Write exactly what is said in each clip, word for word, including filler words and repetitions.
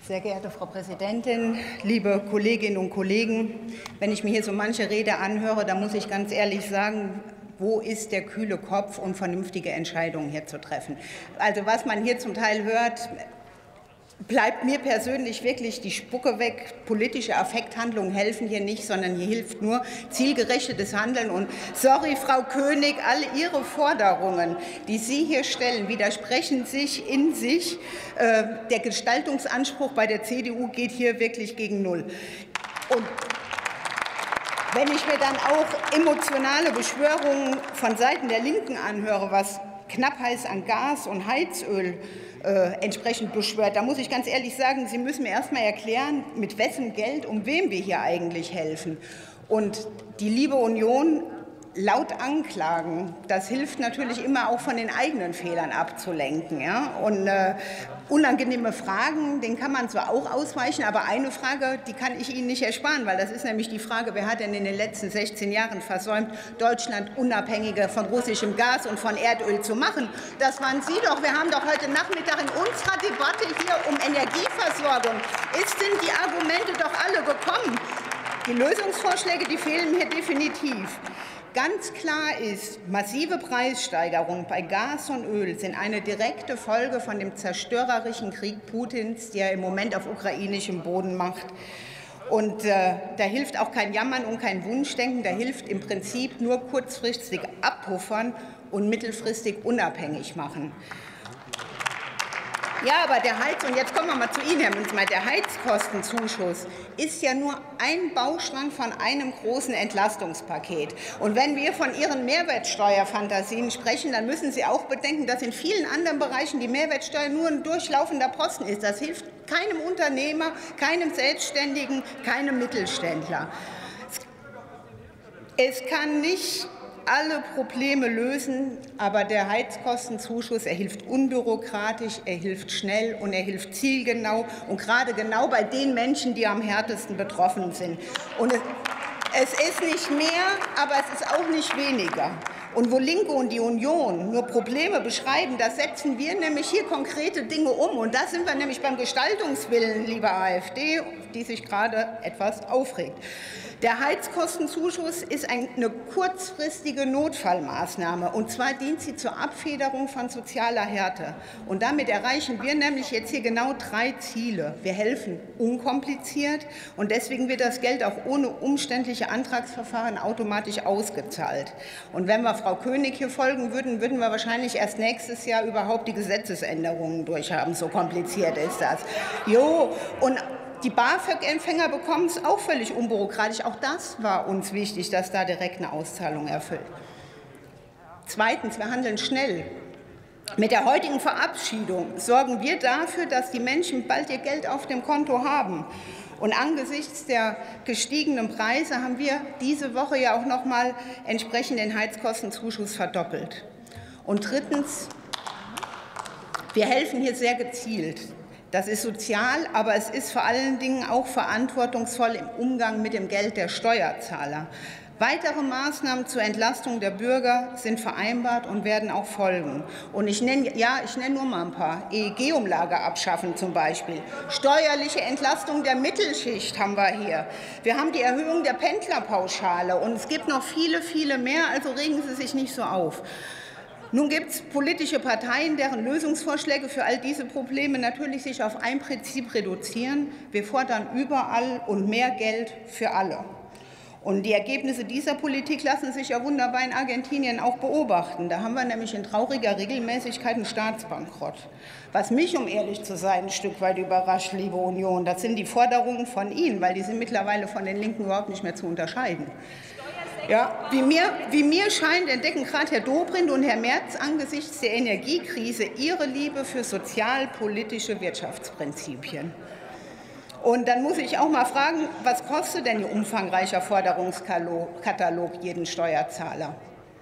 Sehr geehrte Frau Präsidentin, liebe Kolleginnen und Kollegen! Wenn ich mir hier so manche Rede anhöre, dann muss ich ganz ehrlich sagen, wo ist der kühle Kopf, um vernünftige Entscheidungen hier zu treffen? Also was man hier zum Teil hört, bleibt mir persönlich wirklich die Spucke weg. Politische Affekthandlungen helfen hier nicht, sondern hier hilft nur zielgerichtetes Handeln. Und sorry, Frau König, alle Ihre Forderungen, die Sie hier stellen, widersprechen sich in sich. Der Gestaltungsanspruch bei der C D U geht hier wirklich gegen Null. Und wenn ich mir dann auch emotionale Beschwörungen von Seiten der Linken anhöre, was Knappheit an Gas und Heizöl äh, entsprechend beschwört, da muss ich ganz ehrlich sagen, Sie müssen mir erst mal erklären, mit wessen Geld, um wem wir hier eigentlich helfen. Und die liebe Union laut anklagen, das hilft natürlich immer auch von den eigenen Fehlern abzulenken. Ja? Und äh, unangenehme Fragen, denen kann man zwar auch ausweichen, aber eine Frage, die kann ich Ihnen nicht ersparen, weil das ist nämlich die Frage, wer hat denn in den letzten sechzehn Jahren versäumt, Deutschland unabhängiger von russischem Gas und von Erdöl zu machen? Das waren Sie doch. Wir haben doch heute Nachmittag in unserer Debatte hier um Energieversorgung, es sind die Argumente doch alle gekommen. Die Lösungsvorschläge, die fehlen hier definitiv. Ganz klar ist, massive Preissteigerungen bei Gas und Öl sind eine direkte Folge von dem zerstörerischen Krieg Putins, der er im Moment auf ukrainischem Boden macht. Und äh, da hilft auch kein Jammern und kein Wunschdenken, da hilft im Prinzip nur kurzfristig abpuffern und mittelfristig unabhängig machen. Ja, aber der Heiz- und jetzt kommen wir mal zu Ihnen, Herr Münzmeier, der Heizkostenzuschuss ist ja nur ein Baustein von einem großen Entlastungspaket. Und wenn wir von Ihren Mehrwertsteuerfantasien sprechen, dann müssen Sie auch bedenken, dass in vielen anderen Bereichen die Mehrwertsteuer nur ein durchlaufender Posten ist. Das hilft keinem Unternehmer, keinem Selbstständigen, keinem Mittelständler. Es kann nicht alle Probleme lösen, aber der Heizkostenzuschuss, er hilft unbürokratisch, er hilft schnell und er hilft zielgenau und gerade genau bei den Menschen, die am härtesten betroffen sind. Und es, es ist nicht mehr, aber es ist auch nicht weniger. Und wo Linke und die Union nur Probleme beschreiben, da setzen wir nämlich hier konkrete Dinge um. Und da sind wir nämlich beim Gestaltungswillen, liebe AfD, die sich gerade etwas aufregt. Der Heizkostenzuschuss ist eine kurzfristige Notfallmaßnahme, und zwar dient sie zur Abfederung von sozialer Härte. Und damit erreichen wir nämlich jetzt hier genau drei Ziele. Wir helfen unkompliziert, und deswegen wird das Geld auch ohne umständliche Antragsverfahren automatisch ausgezahlt. Und wenn wir Frau König hier folgen würden, würden wir wahrscheinlich erst nächstes Jahr überhaupt die Gesetzesänderungen durchhaben. So kompliziert ist das. Jo, und die BAföG-Empfänger bekommen es auch völlig unbürokratisch. Auch das war uns wichtig, dass da direkt eine Auszahlung erfüllt. Zweitens, wir handeln schnell. Mit der heutigen Verabschiedung sorgen wir dafür, dass die Menschen bald ihr Geld auf dem Konto haben. Und angesichts der gestiegenen Preise haben wir diese Woche ja auch noch mal entsprechend den Heizkostenzuschuss verdoppelt. Und drittens, wir helfen hier sehr gezielt. Das ist sozial, aber es ist vor allen Dingen auch verantwortungsvoll im Umgang mit dem Geld der Steuerzahler. Weitere Maßnahmen zur Entlastung der Bürger sind vereinbart und werden auch folgen. Und ich nenne, ja, ich nenne nur mal ein paar. E E G-Umlage abschaffen zum Beispiel. Steuerliche Entlastung der Mittelschicht haben wir hier. Wir haben die Erhöhung der Pendlerpauschale. Und es gibt noch viele, viele mehr, also regen Sie sich nicht so auf. Nun gibt es politische Parteien, deren Lösungsvorschläge für all diese Probleme natürlich sich auf ein Prinzip reduzieren. Wir fordern überall und mehr Geld für alle. Und die Ergebnisse dieser Politik lassen sich ja wunderbar in Argentinien auch beobachten. Da haben wir nämlich in trauriger Regelmäßigkeit einen Staatsbankrott. Was mich, um ehrlich zu sein, ein Stück weit überrascht, liebe Union, das sind die Forderungen von Ihnen, weil die sind mittlerweile von den Linken überhaupt nicht mehr zu unterscheiden. Ja, wie, mir, wie mir scheint, entdecken gerade Herr Dobrindt und Herr Merz angesichts der Energiekrise ihre Liebe für sozialpolitische Wirtschaftsprinzipien. Und dann muss ich auch mal fragen, was kostet denn Ihr umfangreicher Forderungskatalog jeden Steuerzahler?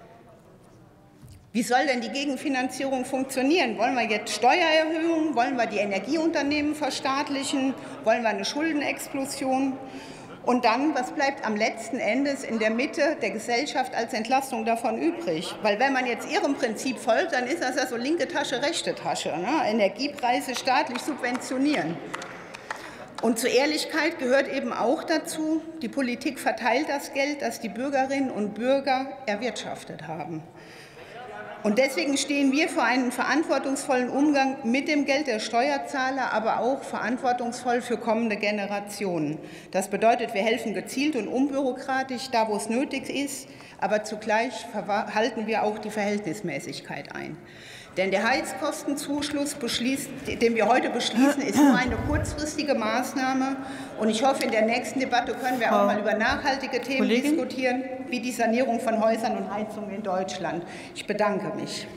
Wie soll denn die Gegenfinanzierung funktionieren? Wollen wir jetzt Steuererhöhungen? Wollen wir die Energieunternehmen verstaatlichen? Wollen wir eine Schuldenexplosion? Und dann, was bleibt am letzten Endes in der Mitte der Gesellschaft als Entlastung davon übrig? Weil wenn man jetzt Ihrem Prinzip folgt, dann ist das ja so linke Tasche, rechte Tasche, ne? Energiepreise staatlich subventionieren. Und zur Ehrlichkeit gehört eben auch dazu, die Politik verteilt das Geld, das die Bürgerinnen und Bürger erwirtschaftet haben. Und deswegen stehen wir für einen verantwortungsvollen Umgang mit dem Geld der Steuerzahler, aber auch verantwortungsvoll für kommende Generationen. Das bedeutet, wir helfen gezielt und unbürokratisch, da wo es nötig ist, aber zugleich halten wir auch die Verhältnismäßigkeit ein. Denn der Heizkostenzuschuss, den wir heute beschließen, ist nur eine kurzfristige Maßnahme. Und ich hoffe, in der nächsten Debatte können wir auch mal über nachhaltige Themen Kollegin? diskutieren, wie die Sanierung von Häusern und Heizungen in Deutschland. Ich bedanke mich.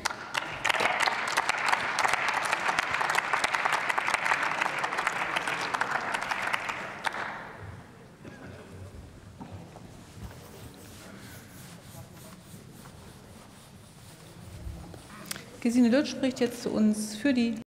Gesine Lutz spricht jetzt zu uns für die